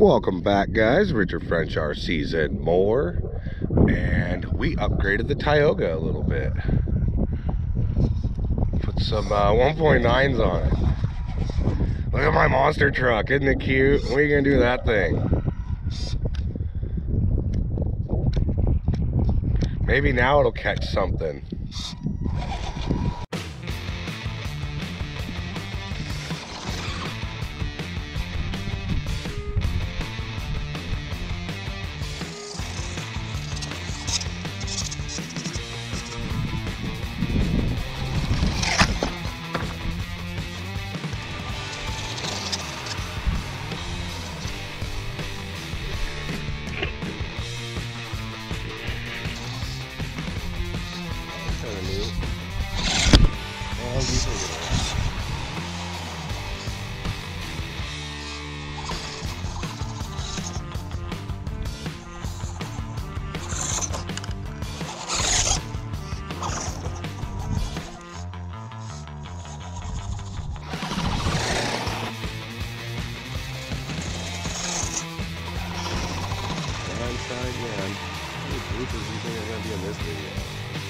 Welcome back, guys. Richard French RCs and more. And we upgraded the Tioga a little bit. Put some 1.9s on it. Look at my monster truck. Isn't it cute? What are you going to do with that thing? Maybe now it'll catch something. Again. How many bloopers do you think are going to be in this video?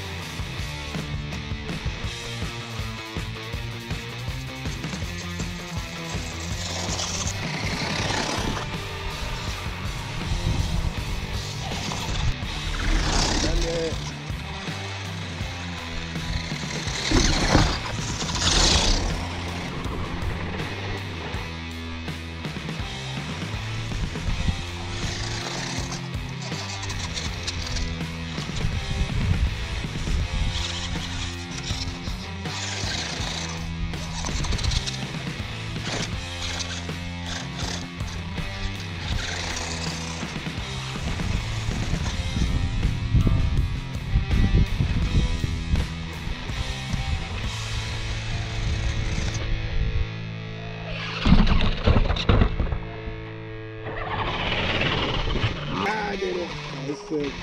I did it. That was sick.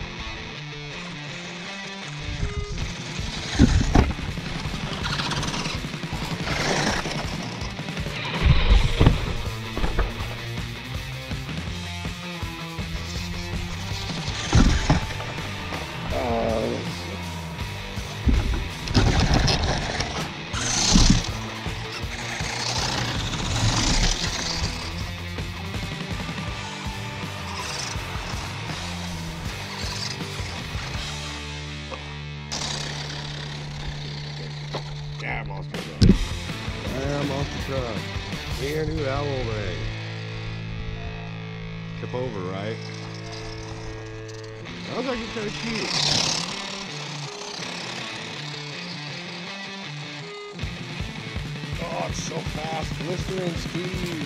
Yeah, monster truck. Yeah, monster truck. What are you gonna do with that little thing? Tip over, right? That was actually kind of cute. Oh, it's so fast. Blistering speed.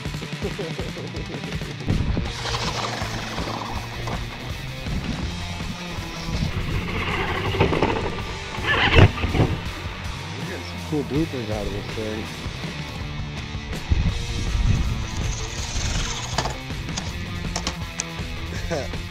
Cool bloopers out of this thing.